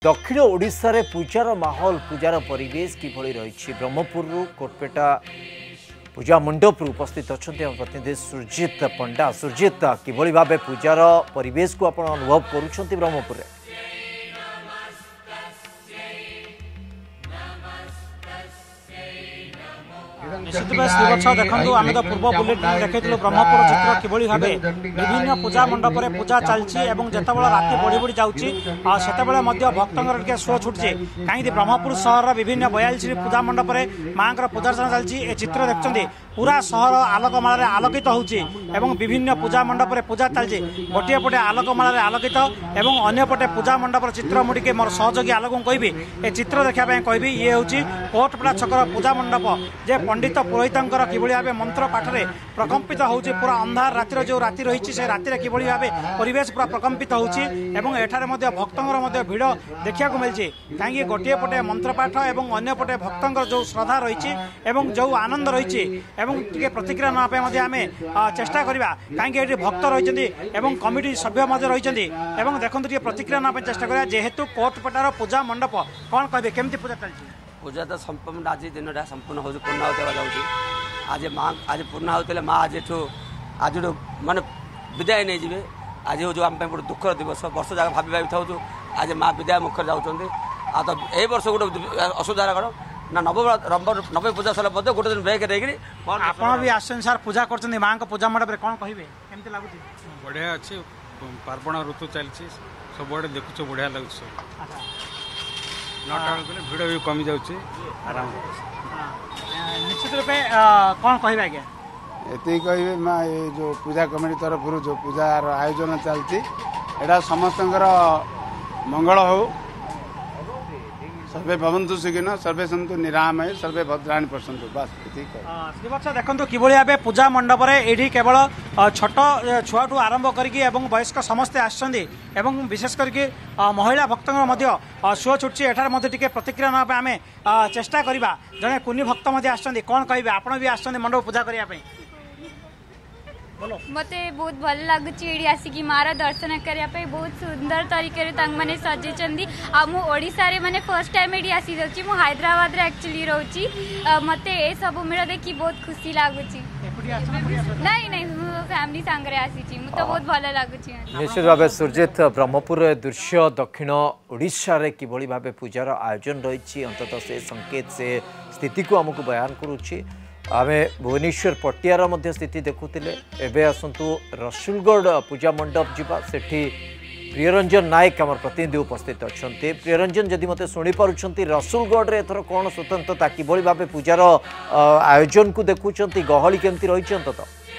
दक्षिण ओडिशा रे पूजार माहौल पूजार परिवेश किभଳି रही ब्रह्मपुर कोटपेटा पूजा मंडप उपस्थित अच्छा प्रतिनिधि सुरजित पंडा। सुरजित किभଳି भाव पूजार परिवेश को आप अनुभव करुँच ब्रह्मपुर में? निश्चित भाव श्रीवत्स देखो आम तो पूर्व बुलेटिन देखा ब्रह्मपुर चित्र किभଳି भाव विभिन्न पूजा मंडप में पूजा चलती जितेबाला राति बढ़ी बढ़ी जाते भक्तों टे शो छुटचे कहीं ब्रह्मपुर सहर विभिन्न 42 पूजा मंडप में माँ पूजार्चना चलती। ए चित्र देखते पूरा सहर आलोकमाल आलोकित होची विभिन्न पूजा मंडप में पूजा चलती। गोटे पटे आलोकमाल आलोकित और अंपटे पूजा मंडप चित्र मुझे मोर सहयोगी आलोक कहबी ए चित्र देखापी कहबी ये हूँ कोटपेटा छकर पूजा मंडप जे पंडित पुरोहितर किभଳି भाव मंत्र पाठ में प्रकम्पित होची। पूरा अंधार रातिर जो राति रही से रातिर किभଳି भाव परिवेश पूरा प्रकम्पित होची एठारे भक्तों भिड़ देखा मिलती कहीं गोटे पटे मंत्र पाठ और अंपटे भक्तों जो श्रद्धा रही जो आनंद रही टे प्रतिक्रिया नापे आम चेष्टा करवा कहीं भक्त रही कमिटी सभ्य रही देखते टे प्रतिक्रिया नापे चेष्टा करा जेहेतु कोटपेटार पूजा मंडप कौन कहे केमती पूजा चलती? पूजा तो संपूर्ण आज दिन संपूर्ण हो पूर्णाहुति जाऊँगी। आज माँ आज पूर्णाहुति माँ आज आज माने विदाय नहीं जी। आज हूँ आम गोटे दुखर दिवस वर्ष जाक भावी भावी था आज माँ विदाय मुख जाऊँगी। आ तो यही वर्ष गोटे असुविधा कौन ना नवे पूजा सारा गोटे दिन ब्रेक देकर आप भी आसन सार पूजा कर माँ को पूजा मंडप कौन कहे केमती लगुच? बढ़िया अच्छे पार्वण ऋतु चलती सब आड़े देखुच बढ़िया लगुच। नटा बेले भिड़ भी कमी जाऊँगी आराम। निश्चित रूपे कौन कहे आज्ञा ये कहे माँ ये जो पूजा कमिटी तरफ जो पूजा आयोजन चलती एटा समस्त मंगल हो सर्वे भवन्तु सुखिनः सर्वे सन्तु निरामय सर्वे भद्राणि पश्यन्तु बस। श्रीवत्स देखो कि भाव पूजा मंडप ये केवल छोट छुआ ठू आरंभ करके वयस्क समस्ते आसछन्ति विशेष करके महिला भक्तों शो छुट्टी एठार टे प्रतिक्रिया ना आम चेष्टा करवा। जड़े कुनी भक्त आसछन्ति कौन कहे आपण भी आसछन्ति मंडप पूजा करने? मते बहुत भल लगुच आसिकी मार दर्शन करने बहुत सुंदर तरीके मैंने सजेचंदी। मु ओडिशा रे माने फर्स्ट टाइम एडी आसी जाउची मु हैदराबाद रे एक्चुअली रहउची मते ए सब मेरा देखि बहुत खुशी लागुची। नहीं नहीं मु फैमिली संगे आसीची मु तो बहुत भल लागुची। निश्चित भाव सुरजित ब्रह्मपुर दृश्य दक्षिण ओडिशा रे किभଳି भाव पूजार आयोजन रही अंततः से संकेत से स्थिति को आमको बयान करुच्ची। आम भुवनेश्वर पटियार स्थिति देखुले एवं आसतु रसुलगढ़ पूजा मंडप जावा सेठी प्रियरंजन नायक आम प्रतिनिधि उपस्थित अच्छा। प्रियरंजन जदि मत शुणिपार्टी रसुलगढ़ में एथर कौन स्वतंत्रता किभଳି भाव पूजार आयोजन को देखुं गहली केमती रही अंततः?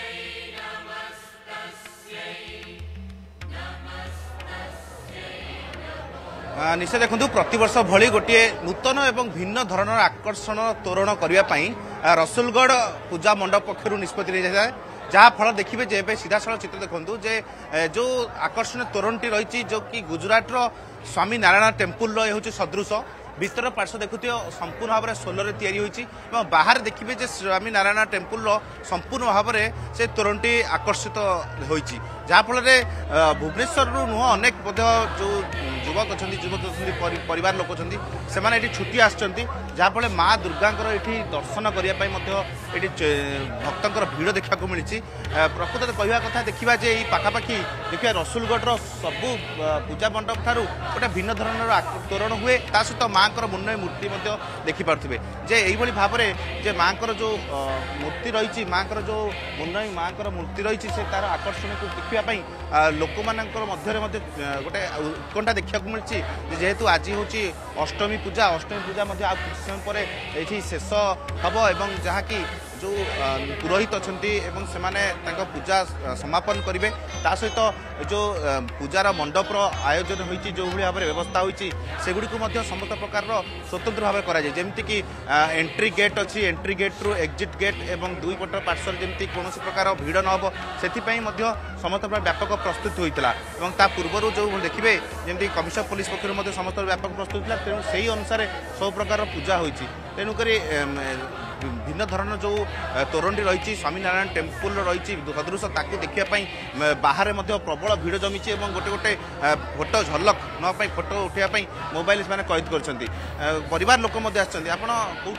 निश्चय देखो प्रतिवर्ष भली गोटे नूतन एवं भिन्न धৰণৰ आकर्षण तोरण करने रसुलगढ़ पूजा मंडप पक्षर निष्पत्ति नहीं जाए जहाँफल देखिए जे सीधा साल चित्र देखूँ जे जो आकर्षण तोरणटी रही जो कि गुजरात स्वामी नारायण टेम्पुल हूँ सदृश भीतर पार्श्व देखुए संपूर्ण भाव में सोलर या बाहर देखिए जे स्वामी नारायण टेम्पुल संपूर्ण भाव में से तोरणटी आकर्षित होती जहाँफल भुवनेश्वर नुह अनेक जो युवक अच्छा युवक परिवार लोक अच्छा से छुट्टी आसफल माँ दुर्गा ये दर्शन करने भक्तों भिड़ देखा मिली। प्रकृत कहवा कथा देखा जे पाखापाखि देखिए रसुलगढ़ सबू पूजा मंडप ठारू गोटे भिन्न धरण तोरण हुए ता सहित माँ मुन्नय मूर्ति देखिपे जे यही भाव में जे माँ जो मूर्ति रही माँ जो मुन्नय माँ मूर्ति रही से तार आकर्षण को देखापी लोक मान गोटे उत्कंठा देखा मिली जेहेतु आज हूँ अष्टमी पूजा कुछ समय पर ये शेष हम एवं जहाँकि जो पुरोहित अच्छा से पूजा समापन करेंगे ता सहित जो पूजार मंडपर आयोजन होती जो भाव में व्यवस्था होती सेगुड़ी को समस्त प्रकार स्वतंत्र भाव करमती एंट्री गेट अच्छी एंट्री गेट रु एक्जिट गेट एवं दुई पट पार्श्व जमी कौन प्रकार भिड़ न हो से समस्त व्यापक प्रस्तुत होता है। पूर्व जो देखिए जमी कमिशनर पुलिस पक्ष समस्त व्यापक प्रस्तुत होता तेणु से अनुसार सब प्रकार पूजा होती तेणुक भिन्न धरण जो तोरणटी रही स्वामीनारायण टेम्पल रही सदृश ताकू देखापी बाहर प्रबल भिड़ जमी गोटे गोटे फोटो झलक नापी फोटो उठाइवाई मोबाइल से कैद कर परिवार लोक कौटू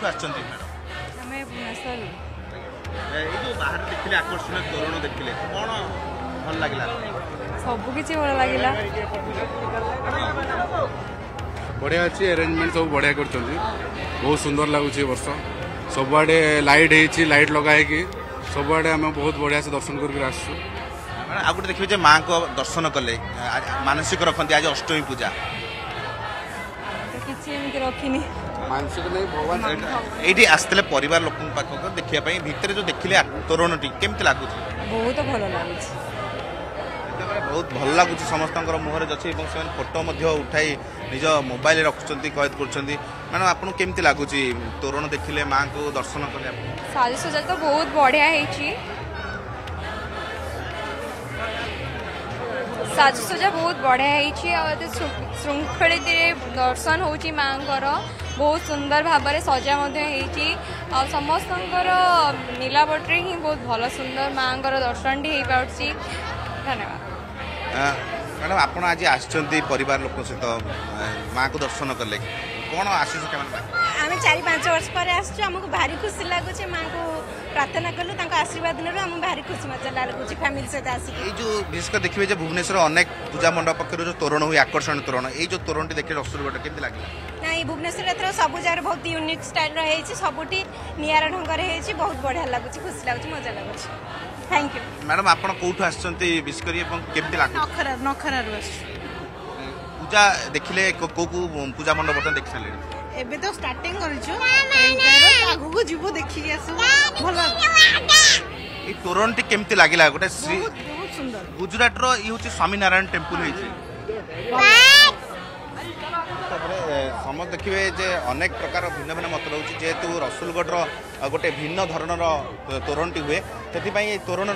बाहर देखिले आकर्षण तोरण देखिले कौन भल लगे सब किसी भल लगे बढ़िया अच्छी अरेंजमेंट सब बढ़िया कर बहुत सुंदर लगुच वर्ष सबुआडे लाइट लाइट लगाई सबुआडे आम बहुत बढ़िया से दर्शन करके आसु आ गए देखिए माँ को दर्शन कले मानसिक रखती आज अष्टमी पूजा किसी रखिनी मानसिक नहीं भगवान ये आसते परिवार लोक पाखक देखापी भितर जो देखिले तोरणटी केमती लगुच बहुत भल लगुच बहुत भल लगुच समस्त मुहर अच्छे फोटो उठाई निज मोबाइल रखुच्च कैद कर मैडम आपको केमती लगुच तोरण देखिले माँ को दर्शन कले साजसज्जा तो बहुत बढ़िया साजसज्जा बहुत बढ़िया श्रृंखलित दर्शन होची माँ बहुत सुंदर भाव में सजा समस्त नीलावटे ही बहुत भल सुंदर माँ दर्शन टी हो पार्टी धन्यवाद मैडम आप आज आर लोक सहित माँ को दर्शन कले कौन आशीष आम 4-5 वर्ष पर आमको भारी खुशी लगुच माँ को प्रार्थना कलु आशीर्वाद नेलु आम भारी खुशी मजा लगुच फैमिली सहित आसिक जो विशेषकर देखिए भुवनेश्वर अनेक पूजा मंडप पक्ष जो तोरण हुए आकर्षण तोरण ये तोरण देखिए रसुलगढ़ केमती लगे ना भुवनेश्वर एथर सब जगह बहुत यूनिक स्टाइल रही सबुठी निआरा ढंग बहुत बढ़िया लगुच खुशी लगुच मजा लगुच थैंक यू मैडम आप कौटू आसकर केमती लगे नखरा पूजा देखिले को पूजा मंडप बर्तन देख सारे एबे तो स्टार्टिंग आगू जीव देखिए ये तोरणटी केमती लगे गोटे श्री बहुत सुंदर गुजरात रो ये हूँ स्वामीनारायण टेम्पल समस्त देखिए जे अनेक प्रकार भिन्न भिन्न मत रोचे जेहेतु रसुलगढ़ गोटे भिन्न धरणर तोरणटी हुए से तोरण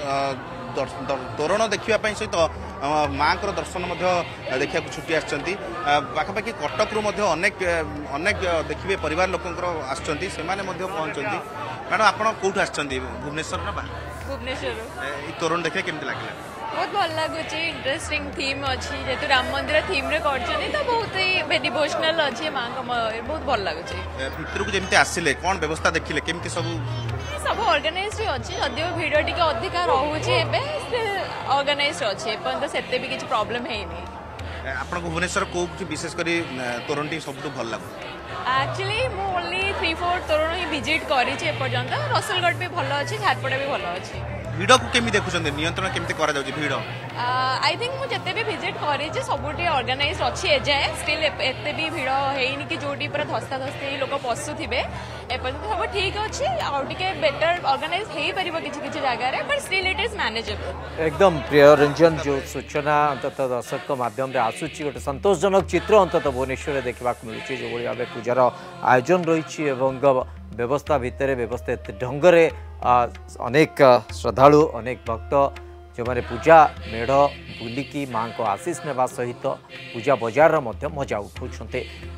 तोरण देखापी सहित माँ को दर्शन देखा छुट्टी आखिपाखि कटक अनेक अनेक देखिए परिवार लोक आसुँच से पहुँचती मैडम आप कौटू आस भुवनेश्वर ना भुवनेश्वर तोरण देखिए केमती लगे बहुत भल लगुच इंटरेस्टिंग थीम अच्छी जेतु राम मंदिर थीम रे करछनी तो बहुत ही डिवोशनल अच्छी माँ का बहुत भल लगुच भितर को जमी आसिले कौन व्यवस्था देखिले केमती सब ऑर्गेनाइज अच्छी जदिव भिड़ टी अधिका रोचे ऑर्गेनाइज अच्छे तो से भी किसी प्रॉब्लम है आपको भुवनेश्वर को विशेष कर तोरणटी सब भल लगे एक्चुअली मु ओनली 3-4 तोरण ही विजिट करपर्यंत रसुलगढ़ भी भल अच्छी झारपड़ा भी भल अच्छी भिड़ को केमी देखुं नियंत्रण केमती करा जाउछि भिड़ आई थिंक मुझे भी विजिट करी सबुठी ऑर्गेनाइज अच्छी एजाए स्टिल एते भी भिड़ है कि जोटी पूरा धस्ता धस्ती लोक पशुवे एपर्यंत सब ठीक अच्छे आउटे बेटर ऑर्गेनाइज हो पार किसी जगह but still it is manageable एकदम प्रिय रंजन जो सूचना अंतत दर्शक माध्यम रे आसुची गोटे संतोषजनक चित्र अंतत भुवनेश्वर देखा मिलूँ जो भाव पूजार आयोजन रही व्यवस्था भितर व्यवस्थित ढंग से अनेक श्रद्धालु अनेक भक्त जो मैंने पूजा मेढ़ बुलिकी माँ को आशीष नेवा सहित पूजा बजार मजा उठाते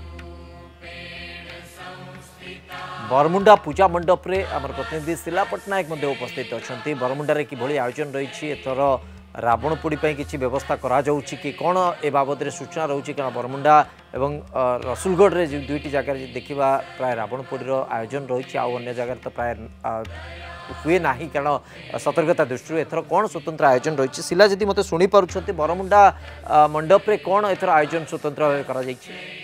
बरमुंडा पूजा मंडप रे आमर प्रतिनिधि शिला पट्टनायक उपस्थित अच्छा बरमुंडारे किभली आयोजन रही एथर रावण पोड़ी किसी व्यवस्था करा जाउछि कि कौन ए बाबद सूचना रोचे कारण बरमुंडा एवं रसुलगढ़ रे दुईटी जगह देखा प्राय रावण पोड़ी आयोजन रही अन्य जगह तो प्राय हुए ना कारण सतर्कता दृष्टि एथर कौन स्वतंत्र आयोजन रही शिला जी मत शुणी पार्टी बरमुंडा मंडप रे कौन एथर आयोजन स्वतंत्र भाव करा जाइछि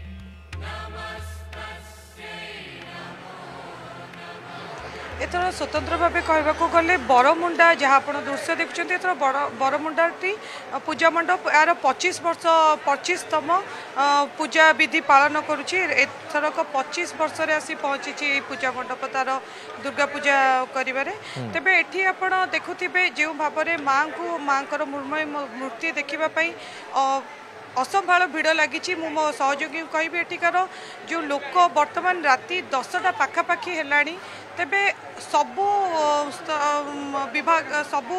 एथर स्वतंत्र भाव कहवाक गले बरमुंडा जहाँ आप दृश्य देखुं एथर बरमुंडाटी पूजा मंडप यार 25तम पूजा विधि पालन करुच्ची एथरक 25 वर्ष आसी पहुँची पूजा मंडप तार दुर्गा पूजा करें तेरे एटी आप देखुवे जो भाव में माँ को मृण्मयी मूर्ति देखापी असंभाल भिड़ लगी मो सहयोगी कहि एठिकार जो लोक बर्तमान राति 10टा पाखापाखि है तेबे सबु विभाग सबु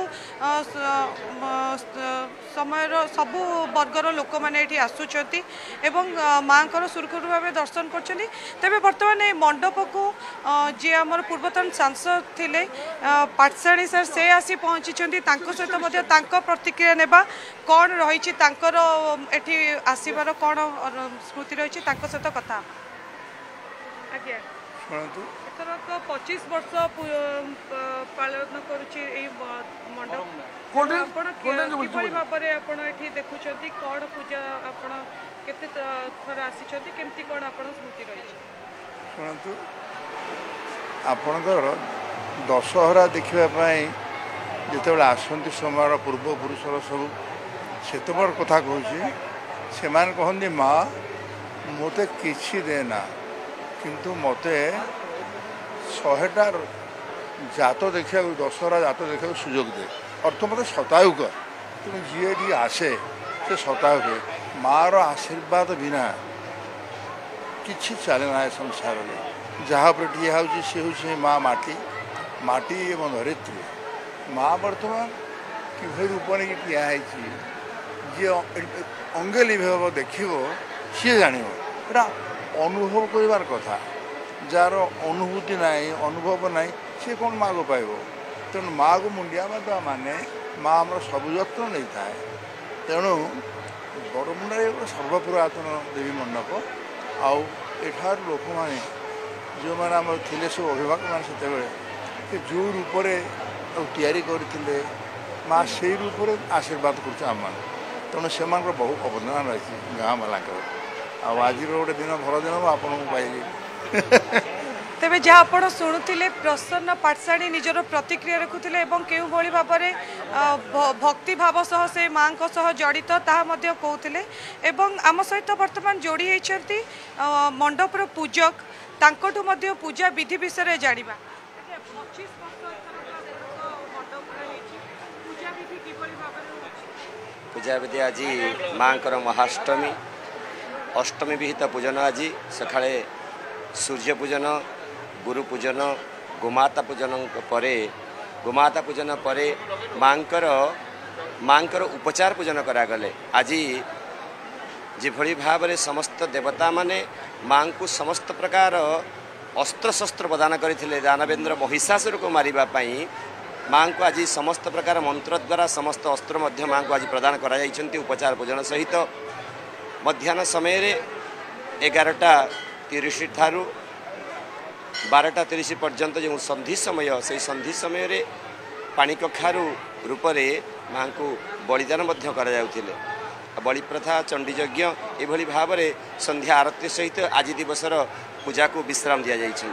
समय सबु वर्गर लोक मैंने ये आसुँच माँ को सुरखुरु भाव दर्शन कर तेबे बर्तमान ये मंडप को जी आमर पूर्वतन सांसद थिले पाटशाणी सर से आसी पहुँची सहित प्रतिक्रिया नेबा कौन रही एठी आसबार कौन स्मृति रही सहित कथा आज्ञा एथरक 25 वर्ष पालन करुछि मंडप किभଳି भाବରେ ଆପଣ ଏଠି ଦେଖୁଛନ୍ତି କଣ ପୂଜା ଆପଣ କେତେ ଥର ଆସିଛନ୍ତି କେମିତି କଣ ଆପଣ ସ୍ମୃତି ରହିଛି ଶୁଣନ୍ତୁ ଆପଣଙ୍କର ଦଶହରା ଦେଖିବା ପାଇଁ ଯେତେବେଳେ ଆସନ୍ତି ସମୟର ପୂର୍ବପୁରୁଷର ସବୁ ସେତେବେଳେ କଥା କହୁଛି ସେମାନେ କହନ୍ତି ମା ମୋତେ କିଛି ଦେନା किंतु मते 100टा जात देखा दशहरा जात देखा सुजोग दे अर्थ मत सतायु कर तुम जी आसे से सतायु हुए मार आशीर्वाद बिना किसी चले ना संसार में जहाँ पर टी हूँ सी हूँ माँ माटी माटी एवं धरित्री माँ बर्तमान कि रूप नहीं ठिया जी अंगे लिभेब देख सी जान अनुभव कर कथा जार अनुभूति नाई अनुभव नाई सी कौन माँ को पाइब तेणु माँ को मुंडिया माता माने माँ आम सब जत्न नहीं थाए तेणु बड़मुंडा गोटे सर्वपुरातन देवी मंडप आठार लोक मैंने जो मैंने आम थे सब अभिभावक मैंने से जो रूप तैयारी करते माँ से रूप आशीर्वाद करुम तेणु से बहुत अवदान रही गाँ वाला आज गोटे दिन भल दिन आपको पाइली तेबे जहाँ आप शुणुले प्रसन्न पाटशाणी निजर प्रतिक्रिया रखुले क्यों भाव में भक्ति भाव सह से माँ सह जड़ित ताहा कहते आम सहित बर्तमान जोड़ी होती मंडपर पूजक तांकठु पूजा विधि विषय जाना पूजा विधि आज माँ महाअष्टमी अष्टमी विहित पूजन आज सकाळे सूर्य पूजन गुरु पूजन गोमाता पूजन परे गोमाता पूजन परे मांकर उपचार पूजन करागले आज जिभଳି भाव समस्त देवता माने माँ को समस्त प्रकार अस्त्र शस्त्र प्रदान करथिले दानवेंद्र महिषासुर को मारिबा पई माँ को आज समस्त प्रकार मंत्र द्वारा समस्त अस्त्र मध्य माँ को आज प्रदान करा जाइछन्ति उपचार पूजन सहित मध्याह्न समय 11:30 ठारू 12:30 पर्यंत जो संधि समय से संधि समय रे पानी कखारू रूप में माँ को बलिदान करा जाउथिले बलि प्रथा चंडी यज्ञ एभली भाव में संध्या आरती सहित आज दिवसर पूजा को विश्राम दि जाइछि।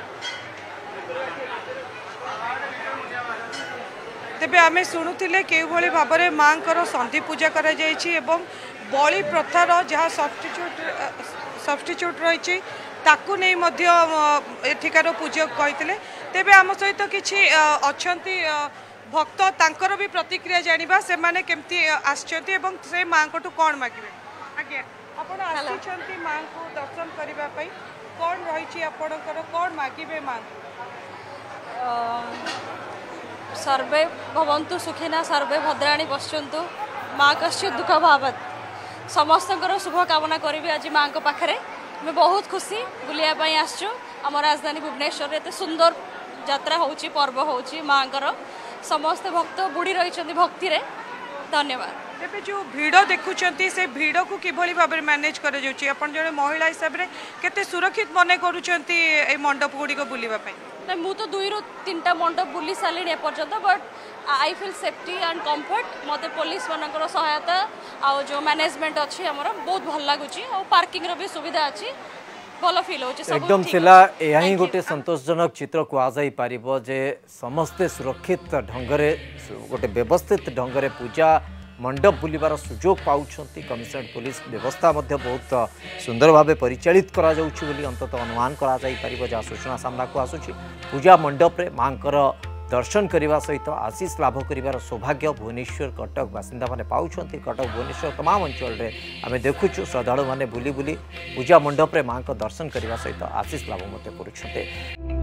तेबे आमे शुणुथिले केउ भली भाव में माँ को संधि पूजा करा जाइछि एवं बलि प्रथार जहाँ सब्स्टिट्यूट रही ताकू नहीं एठिकार पूजक कहते तेबे आम सहित किसी अच्छी भक्त तांकर भी प्रतिक्रिया जानिबा से माने केमती आछंती एवं से माँ को कौन मागिबे आज्ञा आपण आछंती माँ को दर्शन करिबा पई कौन रही आपणकर कौन मागिबे माँ सर्वे भवन्तु सुखिना सर्वे भद्राणी पश्यन्तु माँ कश्चित् दुःख भावत् समस्त शुभ कामना करी आज माँ को पाखे मैं बहुत खुशी बुलायापाई आसचु आम राजधानी भुवनेश्वर एत सुंदर यात्रा होची पर्व होची माँ समस्त भक्त बुड़ी रही भक्ति रे धन्यवाद। तेबे जो भीड़ देखुंट से भीड़ को किभली भाव में मैनेज कर जड़े महिला हिसाब से केते सुरक्षित मने करुँच मंडप गुड़ी को बुलवा ना मु तो 2 ରୁ 3टा मंडप बुली सारे एपर्यंत but I feel safety and comfort मते पुलिस मानकर सहायता आ जो मैनेजमेंट अच्छी आमर बहुत भल लगुच पार्किंग भी सुविधा अच्छी भल फील हो एकदम सिला यही गोटे संतोषजनक चित्र कहुई पार जे समस्ते सुरक्षित ढंगरे गोटे व्यवस्थित ढंगरे पूजा मंडप बुलवार सुजोग पाँच कमिशनरेट पुलिस व्यवस्था बहुत सुंदर भाव परिचालित करा अंततः अनुमान कर जहाँ सूचना सामना को आसूँ पूजा मंडप रे मांकर दर्शन करने सहित आशीष लाभ कर सौभाग्य भुवनेश्वर कटक बासिंदा मैंने पाँच कटक भुवनेश्वर तमाम अंचल में आम देखुचु श्रद्धालु मैंने बुली बुली पूजा मंडप रे मां दर्शन करने सहित आशीष लाभ कर